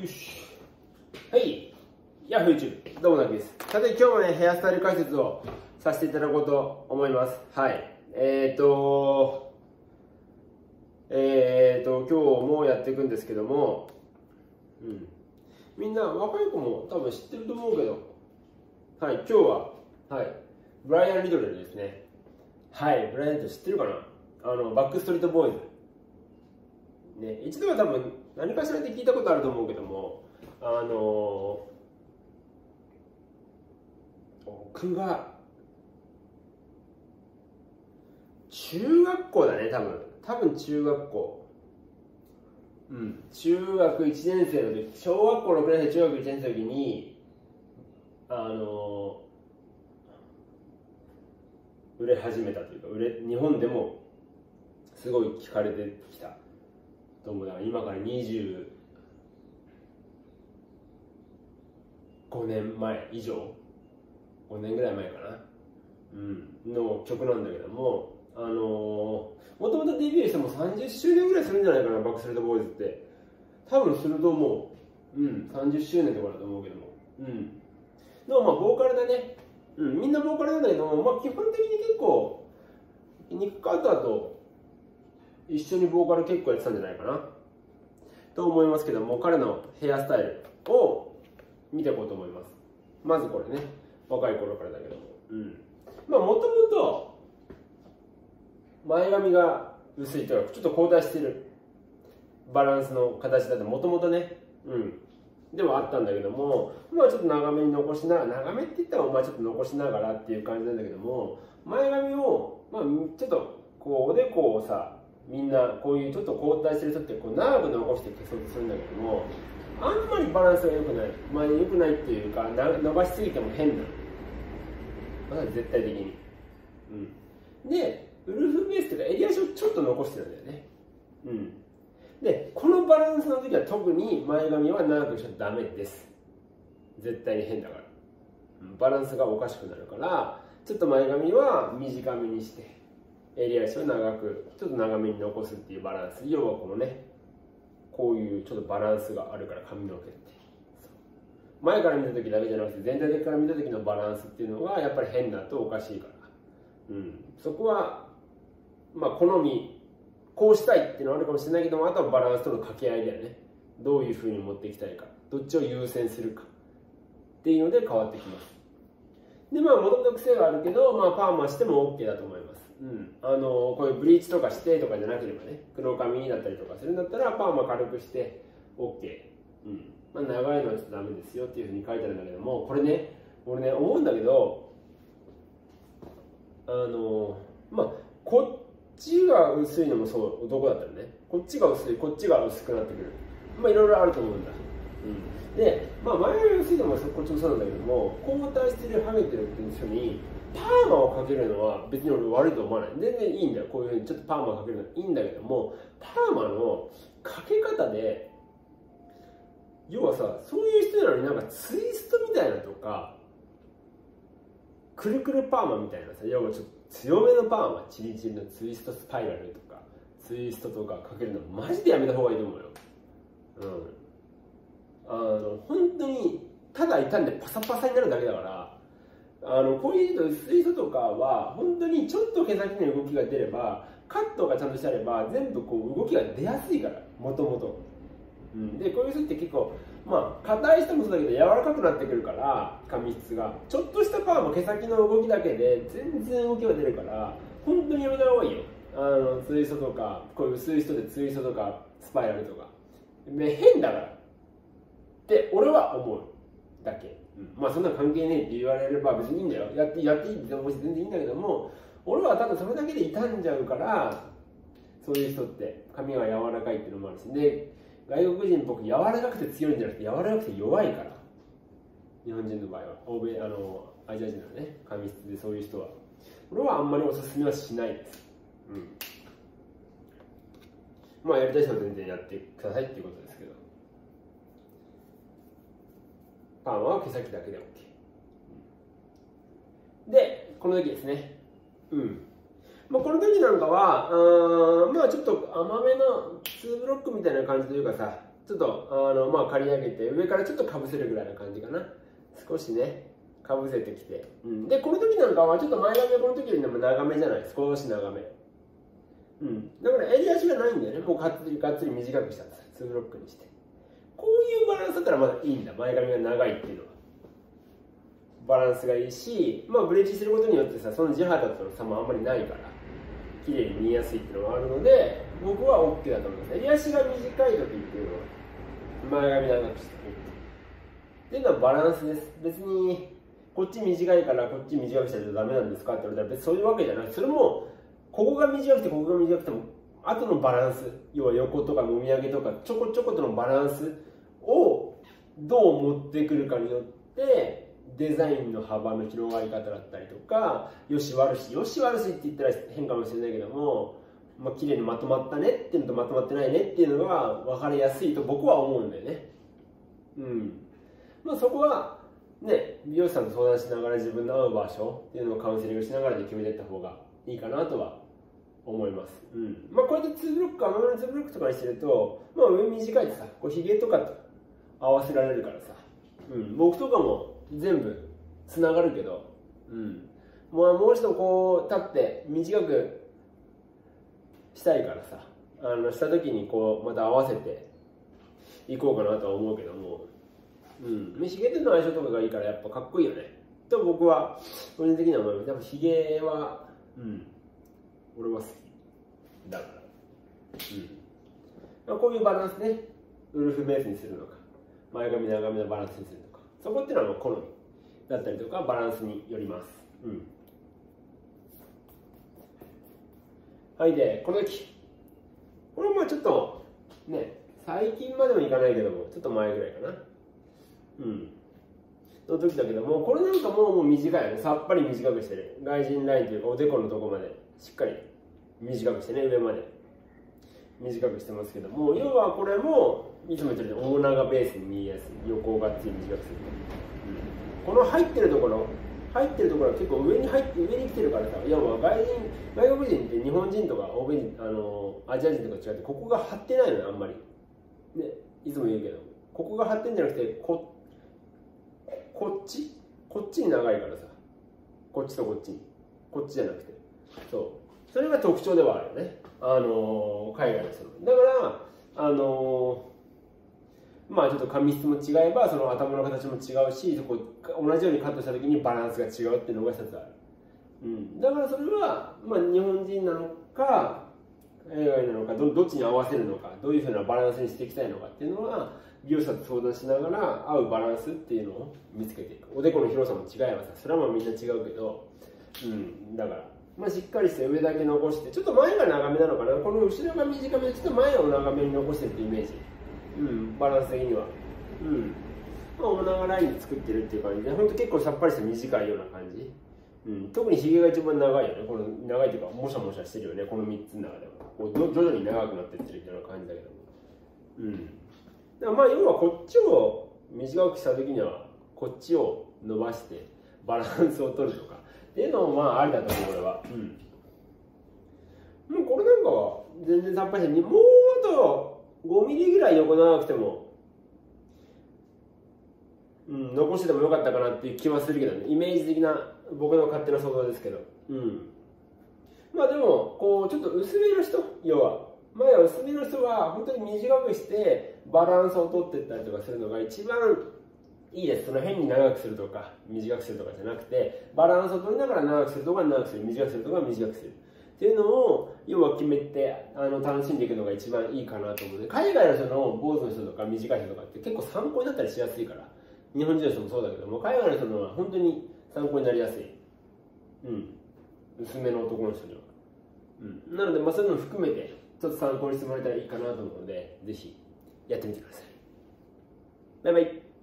よし。はい。ヤフー YouTube、どうもなきです。さて、今日もね、ヘアスタイル解説をさせていただこうと思います。はい。今日もやっていくんですけども、みんな、若い子も多分知ってると思うけど、はい、今日は、はい、ブライアン・リドレルですね。はい、ブライアン・リドレル知ってるかな？バックストリート・ボーイズ。ね、一度は多分何かしらで聞いたことあると思うけども、僕が中学校だね、多分中学校、中学1年生の時、小学校6年生、中学1年生の時に売れ始めたというか、日本でもすごい聞かれてきたと思う。だから今から25年前以上、5年ぐらい前かな、の曲なんだけども、もともとデビューしても30周年ぐらいするんじゃないかな、バックストリートボーイズって。多分すると思う。30周年とかだと思うけども。でもまあボーカルだね。みんなボーカルなんだけども、まあ基本的に結構、ニック・カーターと一緒にボーカル結構やってたんじゃないかなと思いますけども、彼のヘアスタイルを見ていこうと思います。まずこれね、若い頃からだけども。まあもともと前髪が薄いというか、ちょっと後退してるバランスの形だともともとね、ではあったんだけども、まあちょっと長めに残しながら、長めって言ったらまあちょっと残しながらっていう感じなんだけども、前髪を、まあちょっとこうおでこをさ、みんなこういうちょっと後退してる人ってこう長く残して消そうとするんだけども、あんまりバランスが良くない。まあ良くないっていうか、伸ばしすぎても変な。絶対的に。で、ウルフベースというか襟足をちょっと残してるんだよね。で、このバランスの時は特に前髪は長くしちゃダメです。絶対に変だから。バランスがおかしくなるから、ちょっと前髪は短めにして、襟足を長く、ちょっと長めに残すっていうバランス。要はこのね、こういうちょっとバランスがあるから髪の毛って。前から見た時だけじゃなくて全体的から見た時のバランスっていうのがやっぱり変だとおかしいから。そこは、まあ好み、こうしたいっていうのはあるかもしれないけども、あとはバランスとの掛け合いだよね。どういうふうに持っていきたいか。どっちを優先するか。っていうので変わってきます。で、まあ、もともと癖があるけど、まあ、パーマしても OK だと思います。こういうブリーチとかしてとかじゃなければね、黒髪だったりとかするんだったら、パーマ軽くして OK。まあ、長いのはちょっとダメですよっていうふうに書いてあるんだけども、これね、俺ね、思うんだけど、まあ、こっちが薄いのもそう、男だったらね、こっちが薄い、こっちが薄くなってくる。まあ、いろいろあると思うんだ。で、まあ、前髪が薄いのもこっちもそうなんだけども、後退してる、ハゲてるっていう人に、パーマをかけるのは別に俺悪いと思わない。全然いいんだよ。こういうふうにちょっとパーマをかけるのはいいんだけども、パーマのかけ方で、要はさ、そういう人なのになんかツイストみたいなとか、くるくるパーマみたいなさ、要はちょっと強めのパーマ、チリチリのツイストスパイラルとか、ツイストとかかけるのマジでやめた方がいいと思うよ。本当にただ傷んでパサパサになるだけだから、こういう薄い人とかは本当にちょっと毛先に動きが出れば、カットがちゃんとしてあれば全部こう動きが出やすいから、もともと。で、こういう人って結構まあ硬い人もそうだけど柔らかくなってくるから、髪質がちょっとしたパーマ、毛先の動きだけで全然動きが出るから、本当にやめた方がいいよ。ツイストとか、こういう薄い人でツイストとかスパイラルとか変だからって俺は思うだけ。まあそんな関係ねえって言われれば別にいいんだよ。やっていいって思うし全然いいんだけども、俺はただそれだけで傷んじゃうから、そういう人って髪が柔らかいっていうのもあるし、で外国人っぽく柔らかくて強いんじゃなくて柔らかくて弱いから、日本人の場合は欧米アジア人のね髪質でそういう人は俺はあんまりおすすめはしないです。まあやりたい人は全然やってくださいっていうことですけど、パーマは毛先だけで OK。で、この時ですね。まあ、この時なんかは、まあちょっと甘めの2ブロックみたいな感じというかさ、 ちょっと刈り上げて上からちょっとかぶせるぐらいな感じかな。少しねかぶせてきて、でこの時なんかはちょっと前髪はこの時よりも長めじゃない、少し長め、だから襟足がないんだよね。もうがっつり短くしたんです。2ブロックにして、こういうバランスだったらまだいいんだ。前髪が長いっていうのはバランスがいいし、ブレッジすることによってさ、その地肌との差もあんまりないから綺麗に見えやすいっていうのがあるので、僕は OK だと思います。襟足が短い時っていうのは前髪長くしてっていうのはバランスです。別にこっち短いからこっち短くしたらダメなんですかって言われたら別にそういうわけじゃない。それもここが短くてここが短くても後のバランス、要は横とかもみあげとかちょこちょことのバランスをどう持ってくるかによってデザインの幅の広がり方だったりとか、よし悪しって言ったら変かもしれないけども、綺麗にまとまったねっていうのとまとまってないねっていうのが分かりやすいと僕は思うんだよね。そこはね、美容師さんと相談しながら自分の合う場所っていうのをカウンセリングしながらで決めていった方がいいかなとは思います。こうやって2ブロック、甘めの2ブロックとかにしてると、上短いとさ、こうヒゲとかと合わせられるからさ、僕とかも全部つながるけど、もう一度こう立って短くしたいからさ、した時にこうまた合わせていこうかなとは思うけども、ヒゲとの相性とかがいいからやっぱかっこいいよねと僕は個人的には思います。やっぱヒゲは俺は好きだから、こういうバランスね、ウルフベースにするのか前髪長めのバランスにするのか、そこっていうのは好みだったりとかバランスによります。はい、でこの時これはちょっとね、最近までもいかないけどもちょっと前ぐらいかなの時だけども、これなんかもう短いよね。さっぱり短くしてる。外人ラインというかおでこのとこまでしっかり短くしてね、上まで短くしてますけども、要はこれもいつも言ってるように大長ベースに見えやすい。横をがっつり短くすると、この入ってるところは結構上に来てるからさ、要は外国人って日本人とか欧米人、アジア人とか違ってここが張ってないのね、あんまりね。いつも言うけどここが張ってんじゃなくてこっちに長いからさ、こっちとこっちじゃなくて、それが特徴ではあるよね、海外の人の。だからちょっと髪質も違えばその頭の形も違うし、そこ同じようにカットした時にバランスが違うっていうのが一つある。だからそれは日本人なのか海外なのか、どっちに合わせるのか、どういうふうなバランスにしていきたいのかっていうのは美容師さんと相談しながら合うバランスっていうのを見つけていく。おでこの広さも違えばさ、それはみんな違うけど、だからしっかりして上だけ残して、ちょっと前が長めなのかな、この後ろが短めでちょっと前を長めに残してるってイメージ、バランス的にはお長ラインで作ってるっていう感じで、ほんと結構さっぱりして短いような感じ。特にヒゲが一番長いよね。この長いというかもしゃもしゃしてるよね、この3つの中では。こう徐々に長くなっていってるような感じだけども、だから要はこっちを短くした時にはこっちを伸ばしてバランスを取るとかっていうのもありだと思う、俺は。もうこれなんかは全然さっぱりして、もうあと5ミリぐらい横長くても残しててもよかったかなっていう気はするけどね、イメージ的な僕の勝手な想像ですけど。でもこうちょっと薄めの人、要は前は薄めの人は本当に短くしてバランスを取っていったりとかするのが一番いいです。その変に長くするとか短くするとかじゃなくて、バランスを取りながら長くするとか長くする、短くするとか短くするっていうのを要は決めて楽しんでいくのが一番いいかなと思うので、海外の人の坊主の人とか短い人とかって結構参考になったりしやすいから、日本人の人もそうだけども、海外の人のは本当に参考になりやすい。薄めの男の人には。なので、そういうのも含めて、ちょっと参考にしてもらえたらいいかなと思うので、ぜひやってみてください。バイバイ。